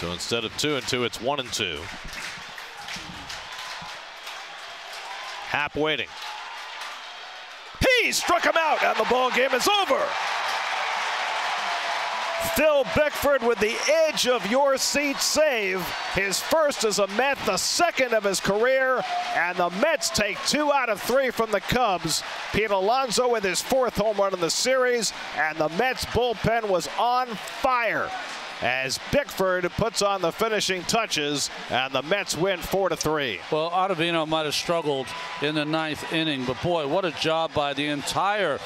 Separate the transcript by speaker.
Speaker 1: So instead of 2-2, it's 1-2. Happ waiting. He struck him out, and the ball game is over. Phil Bickford with the edge of your seat save. His first as a Met, the second of his career, and the Mets take 2 out of 3 from the Cubs. Pete Alonso with his 4th home run in the series, and the Mets bullpen was on fire as Bickford puts on the finishing touches, and the Mets win 4-3.
Speaker 2: Well, Ottavino might have struggled in the 9th inning, but boy, what a job by the entire